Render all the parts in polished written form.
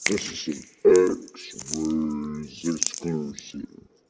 This is an X-Rays exclusive.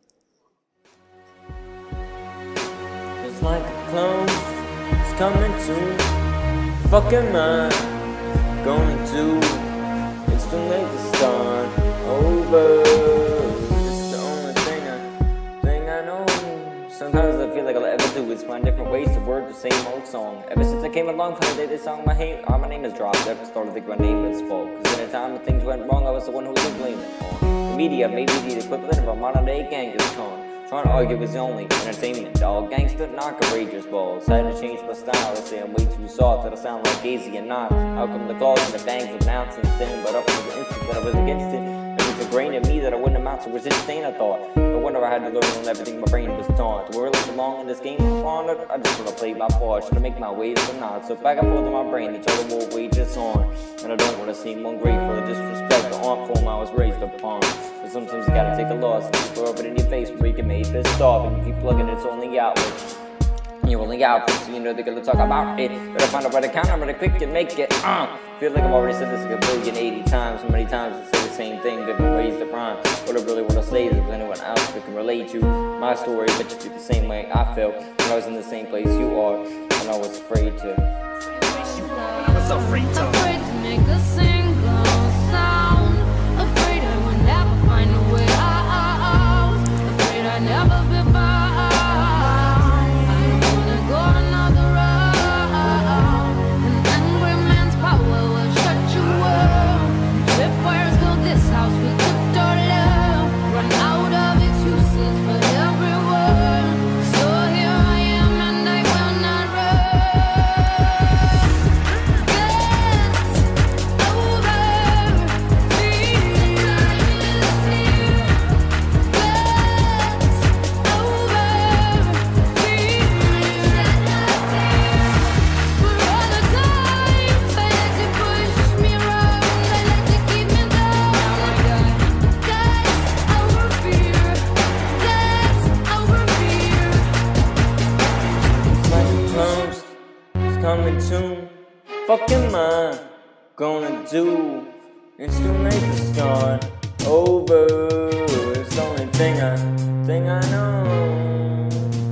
Just like a clone, it's coming to fucking mind. Going to, it's too late to start over. It's the only thing I know. Sometimes I feel like all I ever do is find different ways to word the same old song. Ever since I came along from the day this song my name has dropped, I started to think my name was fault. Cause in a time when things went wrong, I was the one who was blamed on. The media made me the equivalent of a modern day Genghis Khan. Trying to argue was the only entertainment, dog. Gangster, not courageous balls. I had to change my style. They say I'm way too soft, that I sound like Gazy and not. How come the calls and the bangs of nonsense then? But up to the instant that I was against it, it was ingrained in me that I wouldn't amount to resisting, I thought. No wonder I had to learn on everything my brain was taught. To really belong in this game of honor, I just wanna play my part. Should I make my ways or not? So back and forth in my brain, the total war wages on. And I don't wanna seem ungrateful or disrespect the art form I was raised upon. But sometimes you gotta take a loss and just throw it in your face where you can make this stop. And you keep plugging its only outlet. You're only output, so you know they're gonna talk about it. Better find out where to count, I'm really quick to make it. Feel like I've already said this like a billion 80 times. So many times I say the same thing, different ways to rhyme. What I really wanna say is if anyone else that can relate to my story, but you feel the same way I felt when I was in the same place you are, and I was afraid to. I was afraid to make a single sound. Afraid I would never find a way out. Afraid I'd never be found. Coming soon, fucking mine, gonna do. It's too late to start over. It's the only thing I know.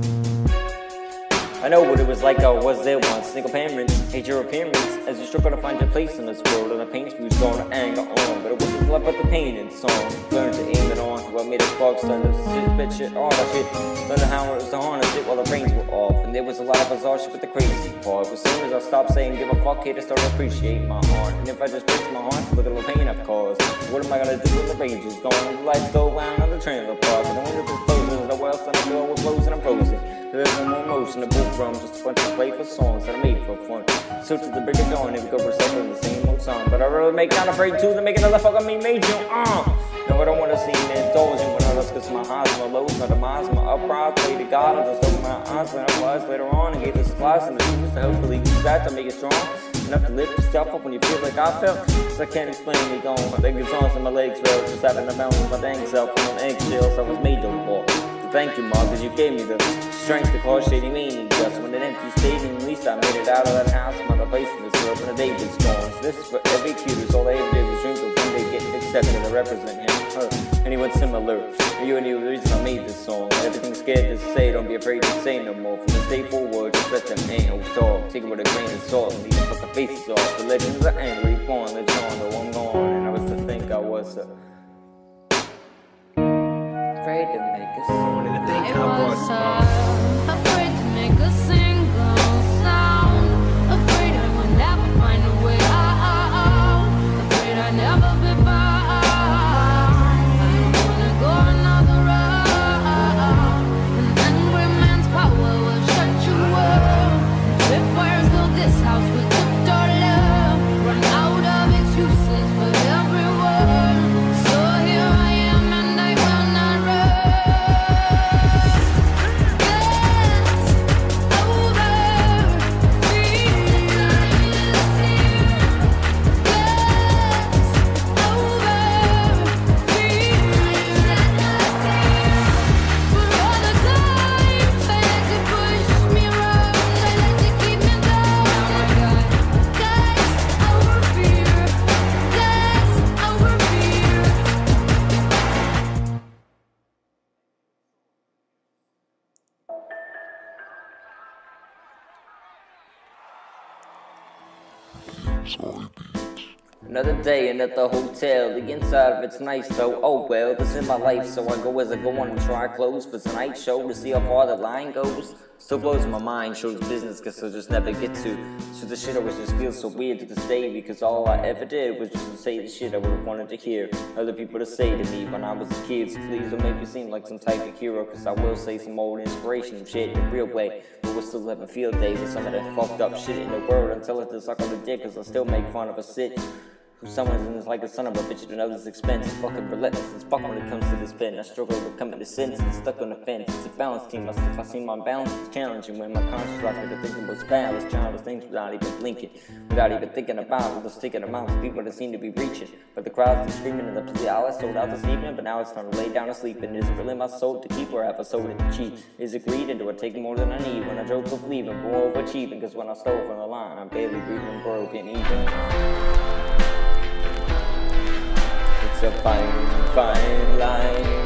I know what it was like, I was there once. Single parents, hate your appearance as you struggle to find your place in this world. And the pain spew's going to anger on, but it wasn't love but the pain in song. Learn to aim it on, what made it sparks start to spit shit, all that shit. Learn how it was to harness it while the reins were off. And there was a lot of bizarre shit with the crazy part. As soon as I stopped saying give a fuck, haters started to appreciate my heart. And if I just break my heart, look at the pain I've caused. What am I gonna do when the rage is gone? And the lights go round on the trailer park. And the windows is closing, the world's on the door with blows and I'm frozen. There's no more motion, the boot from just a bunch of playful songs that I made for fun. So to the break of dawn, and we go recycling the same old song. But I really make not afraid to make another fuck of me major. No, I don't wanna see me indulging when I lost cause my highs, my lows, my demise, my uprise. Pray to God, I just opened my eyes when I was later on and gave the supplies and the tools to hopefully use that to make it strong. Enough to lift yourself up when you feel like I felt. So I can't explain me going. My fingers on and my legs fell. Just having to balance my dang self on eggshells. I was made to walk. Thank you, Mom, because you gave me the strength to cause shady meaning. Just when an empty stadium, at least I made it out of that house. I'm other place in this world when the day was gone. So this is for every cutie. All they ever did was drink, but one day get accepted and I represent him, her, anyone similar. You and you, the reason I made this song. Everything's scared to say, don't be afraid to say no more. From this day forward, just let them hang talk. Take it with a grain of salt and leave the fucking faces off. The legends are angry, born, let's on, though I'm gone. And I was to think I was afraid to make a song. Afraid to make a single sound. Afraid I would never find a way out. Afraid I'd never be found. I wanna go another route. An angry man's power will shut you up. Tripwires built this house with good door love. Run out of excuses for them. Another day in at the hotel, the inside of it's nice though, oh well, this is my life, so I go as I go on and try clothes for tonight's show to see how far the line goes. Still blows my mind, shows business cause I just never get to. So the shit always just feels so weird to this day, because all I ever did was just to say the shit I would've wanted to hear other people to say to me when I was a kid. So please don't make me seem like some type of hero, cause I will say some old inspirational shit in a real way. But we'll still have a field day with some of that fucked up shit in the world until it to suck on the dick, cause I still make fun of a sit who someone's in is like a son of a bitch at another's expense. Fucking relentless as fuck when it comes to this pen. I struggle with coming to sense and stuck on the fence. It's a balance team. If I seem unbalanced, it's challenging when my conscience allows me to think about spell. Childish things without even blinking, without even thinking about it. Those sticking amounts of people that seem to be reaching. But the crowds are screaming and the police sold out this evening. But now it's time to lay down and sleep. And is it really my soul to keep, or have I sold it to cheat? Is it greed, and do I take more than I need when I joke of leaving? More overachieving, cause when I stole from the line, I'm barely breathing, broken even. It's a fine, fine line.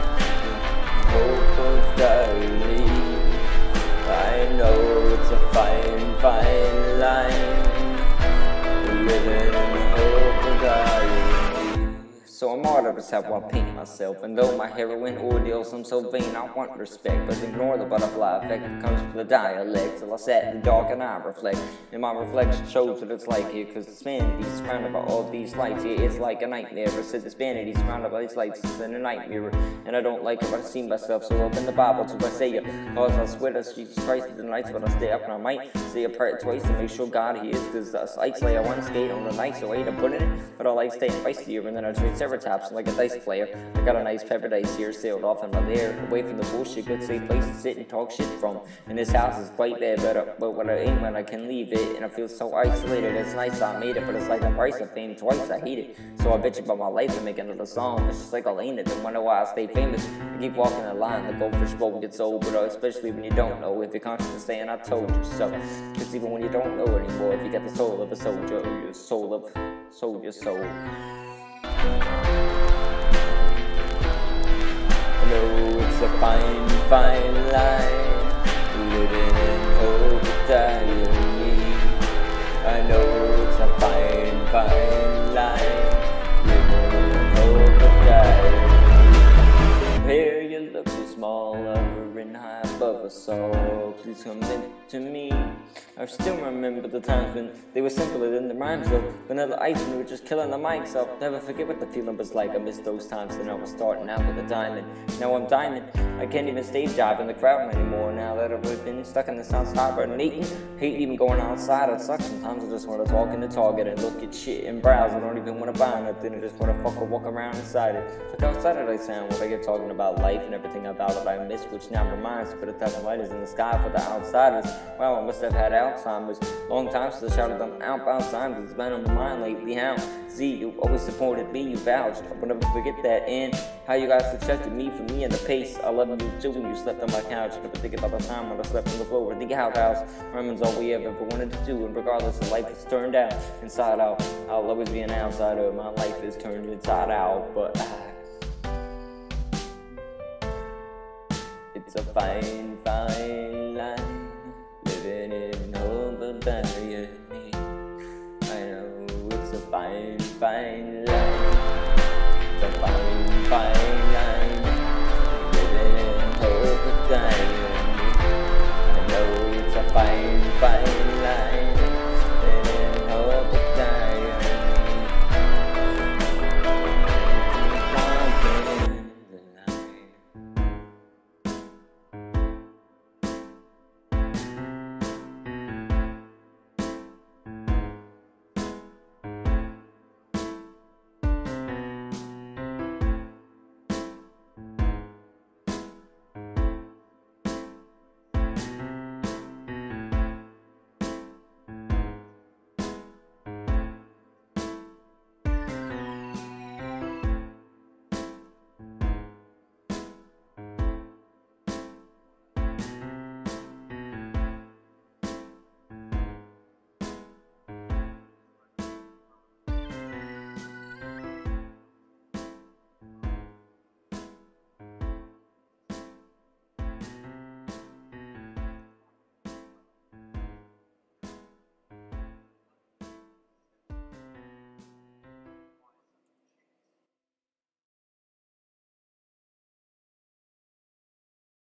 Hope of diary. I know it's a fine, fine line. Living in hope of diary. So I'm martyrs how I paint myself, and though my heroin ordeals I'm so vain, I want respect, but ignore the butterfly effect that comes from the dialect. Till I sat in the dark and I reflect, and my reflection shows what it's like here, cause it's vanity surrounded by all these lights. Yeah, it's like a nightmare. I said this vanity surrounded by these lights is in a night mirror, and I don't like it, but I see myself so up in the Bible to Isaiah, cause I swear that Jesus Christ is the nights, but I stay up and I might say a prayer twice to make sure God hears, cause the sights lay I one skate on the night, so I hate to put it in, but I like staying feisty, and then I trade Ceratops like a dice player. I got a nice paradise here, sailed off in my lair, away from the bullshit, good safe place to sit and talk shit from. And this house is quite bad, but when I ain't, when I can leave it, and I feel so isolated. It's nice I made it, but it's like the price of fame twice. I hate it, so I bitch about my life and make another song. It's just like I'll ain't it, and wonder why I stay famous. I keep walking the line, the goldfish bowl gets old, but especially when you don't know. If you're conscious of saying I told you so, cause even when you don't know anymore, if you got the soul of a soldier, or your soul of soldier soul. I know it's a fine, fine line, living in hope of diary. I know it's a fine, fine line, living in hope of diary. Compare you look so small, hovering high above us all. Please come into me. I still remember the times when they were simpler than the rhymes though. Vanilla Ice when we were just killing the mics. I'll never forget what the feeling was like. I miss those times when I was starting out with a diamond. Now I'm diamond. I can't even stage dive in the crowd anymore. Now that I've been stuck in the South Side hibernating. Hate even going outside. It sucks. Sometimes I just want to talk in the Target and look at shit and browse. I don't even want to buy nothing. I just want to fucking walk around inside it. Look how excited I sound when I get talking about life and everything about it I miss, which now reminds me, but a thousand light is in the sky for the outsiders. Wow, I must have had Alzheimer's. Long time since I shouted them outbound signs. It's been on my mind lately. How? Z, you always supported me, you vouched. I will never forget that. And how you guys accepted me for me and the pace. I love you too when you slept on my couch. I never think about the time when I slept on the floor in the outhouse. Remains all we ever wanted to do. And regardless of life, it's turned out inside out. I'll always be an outsider. My life is turned inside out. But it's a fine, fine line, living in hope of diary. I know it's a fine